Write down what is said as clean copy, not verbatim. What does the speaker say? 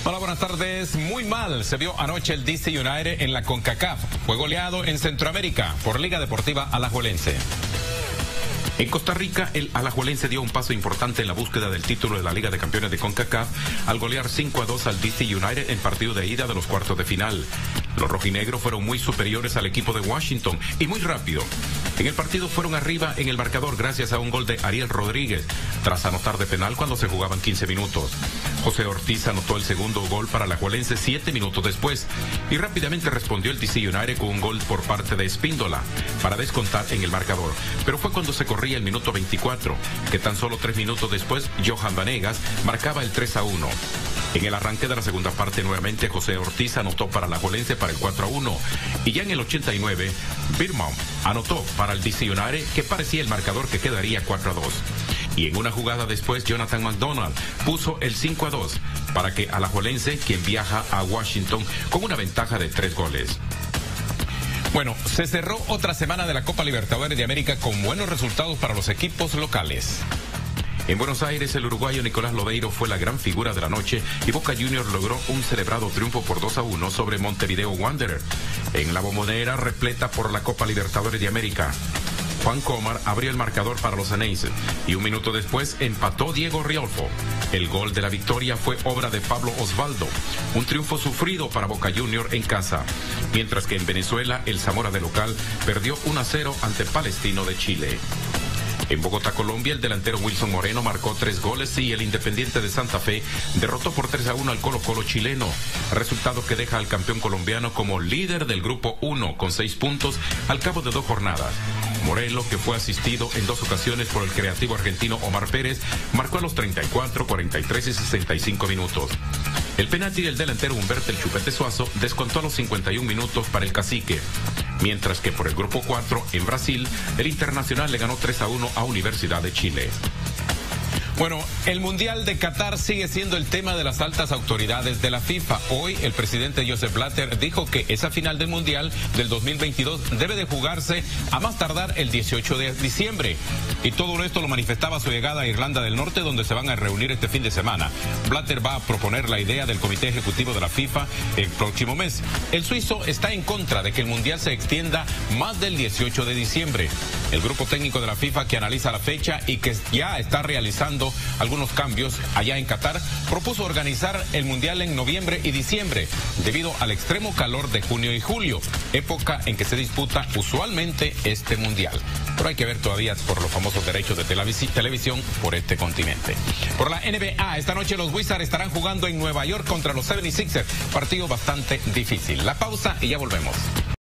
Hola, buenas tardes. Muy mal se vio anoche el DC United en la CONCACAF. Fue goleado en Centroamérica por Liga Deportiva Alajuelense. En Costa Rica, el alajuelense dio un paso importante en la búsqueda del título de la Liga de Campeones de CONCACAF al golear 5-2 al DC United en partido de ida de los cuartos de final. Los rojinegros fueron muy superiores al equipo de Washington y muy rápido. En el partido fueron arriba en el marcador gracias a un gol de Ariel Rodríguez, tras anotar de penal cuando se jugaban 15 minutos. José Ortiz anotó el segundo gol para Alajuelense 7 minutos después y rápidamente respondió el DC United con un gol por parte de Espíndola para descontar en el marcador. Pero fue cuando se corría el minuto 24, que tan solo 3 minutos después Johan Vanegas marcaba el 3-1. En el arranque de la segunda parte nuevamente José Ortiz anotó para Alajuelense para el 4-1 y ya en el 89 Birman anotó para el DC United, que parecía el marcador que quedaría 4-2. Y en una jugada después Jonathan McDonald puso el 5-2 para que Alajuelense, quien viaja a Washington con una ventaja de 3 goles. Bueno, se cerró otra semana de la Copa Libertadores de América con buenos resultados para los equipos locales. En Buenos Aires, el uruguayo Nicolás Lodeiro fue la gran figura de la noche y Boca Juniors logró un celebrado triunfo por 2-1 sobre Montevideo Wanderer en la Bombonera repleta por la Copa Libertadores de América. Juan Comar abrió el marcador para los Ceneices y un minuto después empató Diego Riolfo. El gol de la victoria fue obra de Pablo Osvaldo, un triunfo sufrido para Boca Juniors en casa, mientras que en Venezuela el Zamora de local perdió 1-0 ante Palestino de Chile. En Bogotá, Colombia, el delantero Wilson Moreno marcó 3 goles y el Independiente de Santa Fe derrotó por 3-1 al Colo-Colo chileno, resultado que deja al campeón colombiano como líder del Grupo 1 con 6 puntos al cabo de 2 jornadas. Morelo, que fue asistido en 2 ocasiones por el creativo argentino Omar Pérez, marcó a los 34, 43 y 65 minutos. El penalti del delantero Humberto El Chupete Suazo descontó a los 51 minutos para el Cacique, mientras que por el Grupo 4, en Brasil, el Internacional le ganó 3-1 a Universidad de Chile. Bueno, el Mundial de Qatar sigue siendo el tema de las altas autoridades de la FIFA. Hoy el presidente Joseph Blatter dijo que esa final del Mundial del 2022 debe de jugarse a más tardar el 18 de diciembre. Y todo esto lo manifestaba su llegada a Irlanda del Norte, donde se van a reunir este fin de semana. Blatter va a proponer la idea del Comité Ejecutivo de la FIFA el próximo mes. El suizo está en contra de que el Mundial se extienda más del 18 de diciembre. El grupo técnico de la FIFA, que analiza la fecha y que ya está realizando algunos cambios allá en Qatar, propuso organizar el Mundial en noviembre y diciembre, debido al extremo calor de junio y julio, época en que se disputa usualmente este Mundial. Pero hay que ver todavía por los famosos derechos de televisión por este continente. Por la NBA, esta noche los Wizards estarán jugando en Nueva York contra los 76ers, partido bastante difícil. La pausa y ya volvemos.